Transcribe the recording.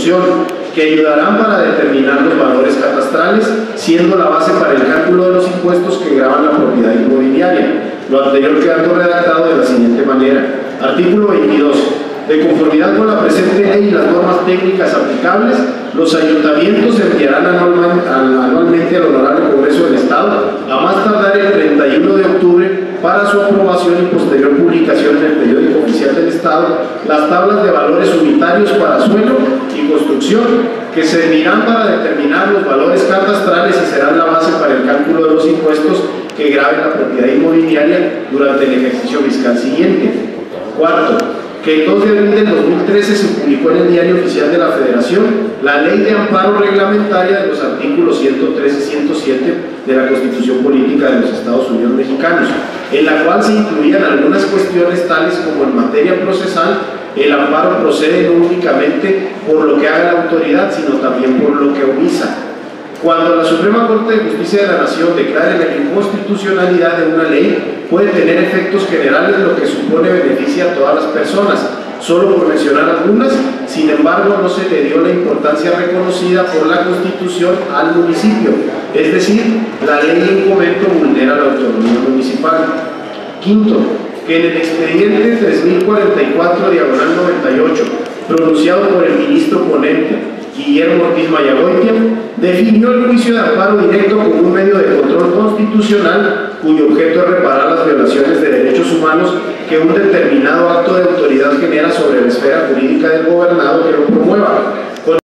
Constitución, que ayudarán para determinar los valores catastrales, siendo la base para el cálculo de los impuestos que gravan la propiedad inmobiliaria. Lo anterior quedando redactado de la siguiente manera. Artículo 22. De conformidad con la presente ley y las normas técnicas aplicables, los ayuntamientos enviarán anualmente al Honorable Congreso del Estado, a más tardar el 31 de octubre, para su aprobación y posterior publicación en el periódico oficial del Estado, las tablas de valores unitarios para suelo y construcción, que servirán para determinar los valores catastrales y serán la base para el cálculo de los impuestos que graven la propiedad inmobiliaria durante el ejercicio fiscal siguiente. Cuarto, que el 2 de abril del 2013 se publicó en el Diario Oficial de la Federación la Ley de Amparo Reglamentaria de los artículos 103 y 107 de la Constitución Política de los Estados Unidos Mexicanos, en la cual se incluían algunas cuestiones tales como en materia procesal, el amparo procede no únicamente por lo que haga la autoridad, sino también por lo que omisa. Cuando la Suprema Corte de Justicia de la Nación declare la inconstitucionalidad de una ley, puede tener efectos generales, lo que supone beneficia a todas las personas. Solo por mencionar algunas, sin embargo, no se le dio la importancia reconocida por la Constitución al municipio, es decir, la ley en comento vulnera la autonomía municipal. Quinto, que en el expediente 3044/98, pronunciado por el ministro ponente Guillermo Ortiz Mayagoitia, definió el juicio de amparo directo como un medio de control constitucional cuyo objeto es reparar las violaciones de derechos humanos que un determinado acto de autoridad genera sobre la esfera jurídica del gobernado que lo promueva.